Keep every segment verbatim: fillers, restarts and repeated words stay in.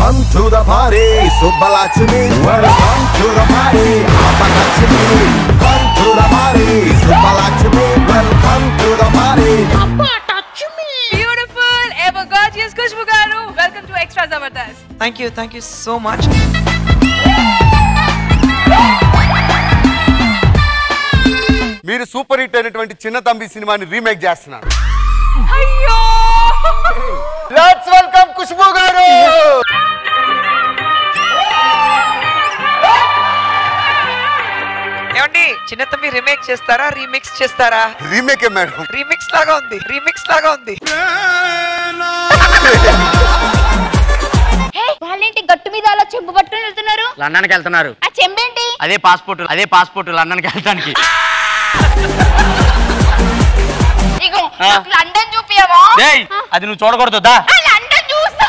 Welcome to the party, Subbalakshmi. Welcome to the party, Apalakshmi. Come to the party, Subbalakshmi. Welcome to the party. Appa, touch me. Beautiful, ever gorgeous Kushboo garu. Welcome to Extra Jabardasth. Thank you, thank you so much. మీరు super hit అయినటువంటి చిన్న తంబి సినిమాని remake చేస్తున్నారు. అయ్యో! Let's welcome Khushbu గారు. ఏమండి చిన్న తంబి remake చేస్తారా remix చేస్తారా? రీమేకే మేడం. రీమిక్స్ లాగా ఉంది, రీమిక్స్ లాగా ఉంది. వాళ్ళేంటి గట్టు మీద అలా చెంబు పట్టుకుని వెళ్తున్నారు? లండన్ కి వెళ్తున్నారు. ఆ చెంబేంటి? అదే పాస్పోర్ట్, అదే పాస్పోర్ట్ లండన్ కి వెళ్ళడానికి. ఇగో లండన్ చూపియవా? ఏయ్ అది నువ్వు చూడకూడదు. దా లండన్ చూస్తా.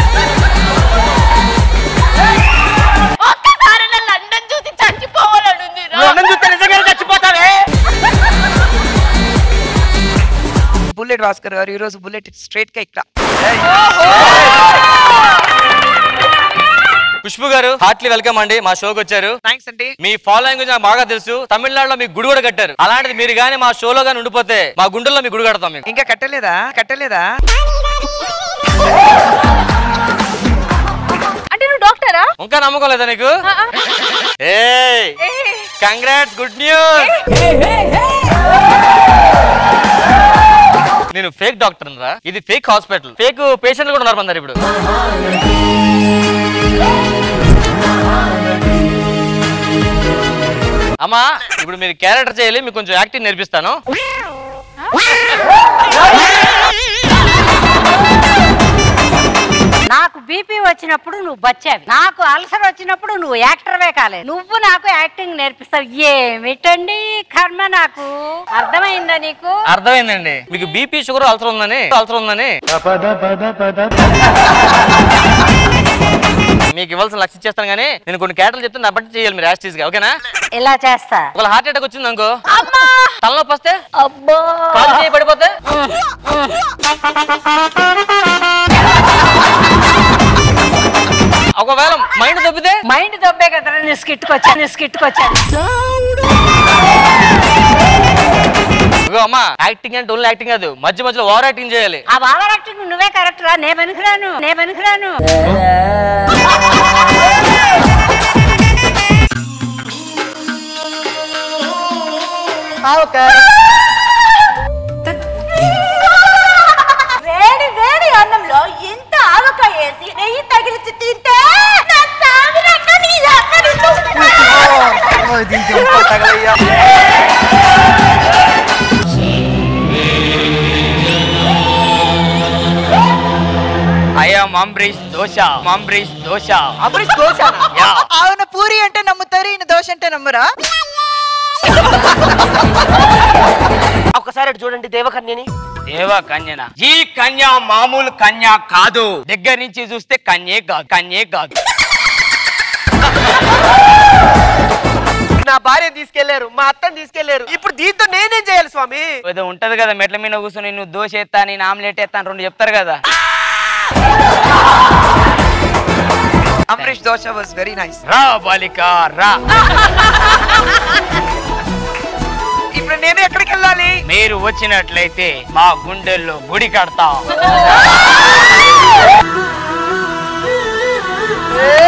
ఒక్కసారి నా లండన్ చూసి చచ్చిపోవాలనుంది. లండన్ చూస్తే నిజంగా చచ్చిపోతావే. బుల్లెట్ భాస్కర్ గారు ఈ రోజు బుల్లెట్ స్ట్రైట్ గా ఇక్కడ. కుష్బూ గారు హార్ట్లీ వెల్కమ్ అండి, మా షోకి వచ్చారు. థ్యాంక్స్ అండి. మీ ఫాలోయింగ్ గురించి నాకు బాగా తెలుసు. తమిళనాడులో మీకు గుడి కూడా కట్టారు. అలాంటిది మీరు గానీ మా షోలో గానీ ఉండిపోతే మా గుండెల్లో మీ గుడి కడతాం. మీకు ఇంకా కట్టలేదా? కట్టలేదా? అంటే నువ్వు డాక్టరా? ఇంకా నమ్మకం లేదా నీకు? ఏయ్ కంగ్రాట్స్, గుడ్ న్యూస్. నేను ఫేక్ డాక్టర్ రా, ఇది ఫేక్ హాస్పిటల్. ఫేక్ పేషెంట్లు కూడా ఉన్నారు మన ఇప్పుడు. అమ్మా ఇప్పుడు మీరు క్యారెక్టర్ చేయాలి, మీకు కొంచెం యాక్టింగ్ నేర్పిస్తాను. నాకు బీపీ వచ్చినప్పుడు నువ్వు బచ్చావి, నాకు అల్సర్ వచ్చినప్పుడు నువ్వు యాక్టర్వే కాలేదు, నువ్వు నాకు యాక్టింగ్ నేర్పిస్తావు. ఏమిటండి కర్మ, నాకు అర్థమైందా నీకు? అర్థమైందండి. మీకు బీపీ షుగర్ అల్సర్ ఉందని అల్సర్ ఉందని మీకు ఇవ్వాల్సిన లక్ష్యం చేస్తాను, కానీ నేను కొన్ని క్యారెక్టర్లు చెప్తే నా బట్టి చేయాలి మీరు యాస్టీస్ గా. ఓకేనా? ఇలా చేస్తా. ఒకవేళ హార్ట్ అటాక్ వచ్చింది అనుకో, తలనొప్పి వస్తే, అబ్బో కాలు చేయి పడిపోతే, ఒకవేళ మైండ్ దొబ్బితే, మైండ్ దొబ్బే కదా నేను స్కిట్కి వచ్చాను, నేను స్కిట్కి వచ్చాను. అమ్మా యాక్టింగ్ అంటే ఓన్లీ యాక్టింగ్ కాదు, మధ్య మధ్యలో ఓవర్ యాక్టింగ్ చేయాలి. ఆ ఓవర్ యాక్టింగ్ నువ్వే కరెక్ట్ రా, నే పనికిరాను, నే పనికిరాను. వేడి వేడి అన్నంలో ఇంత ఆవకాయ వేసి నెయ్యి తగిలిచి తింటే నా సామిరంగా నీ అక్కడి చూస్తున్నా. అయ్యా మంబ్రీష్ దోశ, మంబ్రీష్ దోశ. అంబరీష్ దోశ? అవును, పూరి అంటే నమ్ముతారు, ఈయన దోశ అంటే నమ్మరా? ఒకసారి చూడండి దేవకన్యని. దేవ కన్యన? ఈ కన్య మామూలు కన్య కాదు, దగ్గర నుంచి చూస్తే కన్యే కాదు, కన్యే కాదు. నా భార్య తీసుకెళ్లారు, మా అత్తని తీసుకెళ్లారు, ఇప్పుడు దీంతో నేనేం చేయాలి స్వామి? ఏదో ఉంటది కదా మెట్ల మీద కూర్చొని నువ్వు దోశ ఎత్తా, నేను ఆమ్లెట్ ఎత్తాను రెండు చెప్తారు కదా. Ambareesh dosa was very nice. రా బాలిక రా. ఇప్పుడు నేను ఎక్కడికి వెళ్ళాలి? మీరు వచ్చినట్లయితే మా గుండెల్లో గుడి కడతాం.